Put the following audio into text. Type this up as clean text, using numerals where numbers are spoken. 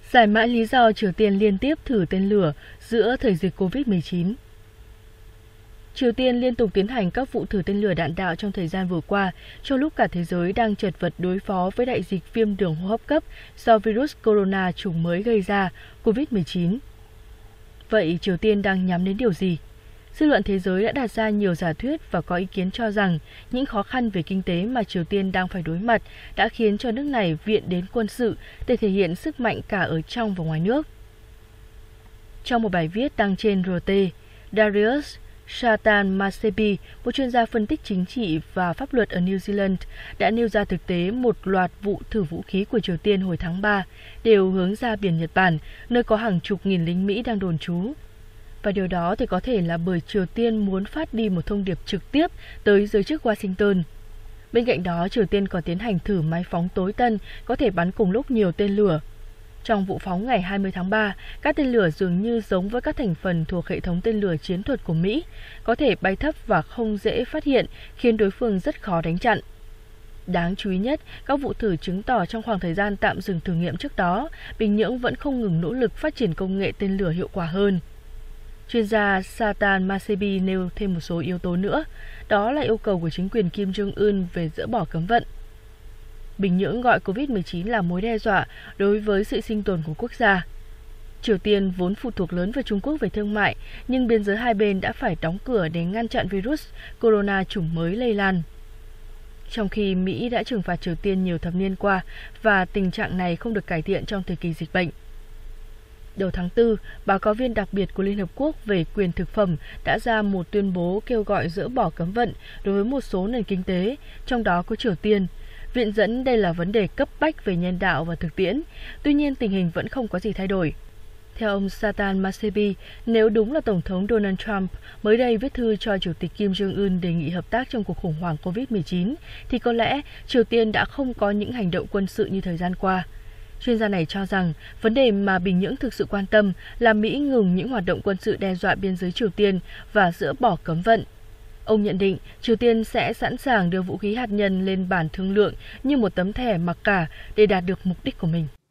Giải mã lý do Triều Tiên liên tiếp thử tên lửa giữa thời dịch Covid-19. Triều Tiên liên tục tiến hành các vụ thử tên lửa đạn đạo trong thời gian vừa qua, trong lúc cả thế giới đang chật vật đối phó với đại dịch viêm đường hô hấp cấp do virus corona chủng mới gây ra, Covid-19. Vậy Triều Tiên đang nhắm đến điều gì? Dư luận thế giới đã đặt ra nhiều giả thuyết và có ý kiến cho rằng những khó khăn về kinh tế mà Triều Tiên đang phải đối mặt đã khiến cho nước này viện đến quân sự để thể hiện sức mạnh cả ở trong và ngoài nước. Trong một bài viết đăng trên RT, Darius Satan-Masebi, một chuyên gia phân tích chính trị và pháp luật ở New Zealand, đã nêu ra thực tế một loạt vụ thử vũ khí của Triều Tiên hồi tháng 3 đều hướng ra biển Nhật Bản, nơi có hàng chục nghìn lính Mỹ đang đồn trú. Và điều đó thì có thể là bởi Triều Tiên muốn phát đi một thông điệp trực tiếp tới giới chức Washington. Bên cạnh đó, Triều Tiên còn tiến hành thử máy phóng tối tân có thể bắn cùng lúc nhiều tên lửa. Trong vụ phóng ngày 20 tháng 3, các tên lửa dường như giống với các thành phần thuộc hệ thống tên lửa chiến thuật của Mỹ, có thể bay thấp và không dễ phát hiện, khiến đối phương rất khó đánh chặn. Đáng chú ý nhất, các vụ thử chứng tỏ trong khoảng thời gian tạm dừng thử nghiệm trước đó, Bình Nhưỡng vẫn không ngừng nỗ lực phát triển công nghệ tên lửa hiệu quả hơn. Chuyên gia Satan-Masebi nêu thêm một số yếu tố nữa, đó là yêu cầu của chính quyền Kim Jong-un về dỡ bỏ cấm vận. Bình Nhưỡng gọi Covid-19 là mối đe dọa đối với sự sinh tồn của quốc gia. Triều Tiên vốn phụ thuộc lớn vào Trung Quốc về thương mại, nhưng biên giới hai bên đã phải đóng cửa để ngăn chặn virus corona chủng mới lây lan. Trong khi Mỹ đã trừng phạt Triều Tiên nhiều thập niên qua và tình trạng này không được cải thiện trong thời kỳ dịch bệnh. Đầu tháng 4, báo cáo viên đặc biệt của Liên Hợp Quốc về quyền thực phẩm đã ra một tuyên bố kêu gọi dỡ bỏ cấm vận đối với một số nền kinh tế, trong đó có Triều Tiên, viện dẫn đây là vấn đề cấp bách về nhân đạo và thực tiễn, tuy nhiên tình hình vẫn không có gì thay đổi. Theo ông Satan-Masebi, nếu đúng là Tổng thống Donald Trump mới đây viết thư cho Chủ tịch Kim Jong-un đề nghị hợp tác trong cuộc khủng hoảng Covid-19, thì có lẽ Triều Tiên đã không có những hành động quân sự như thời gian qua. Chuyên gia này cho rằng vấn đề mà Bình Nhưỡng thực sự quan tâm là Mỹ ngừng những hoạt động quân sự đe dọa biên giới Triều Tiên và dỡ bỏ cấm vận. Ông nhận định Triều Tiên sẽ sẵn sàng đưa vũ khí hạt nhân lên bàn thương lượng như một tấm thẻ mặc cả để đạt được mục đích của mình.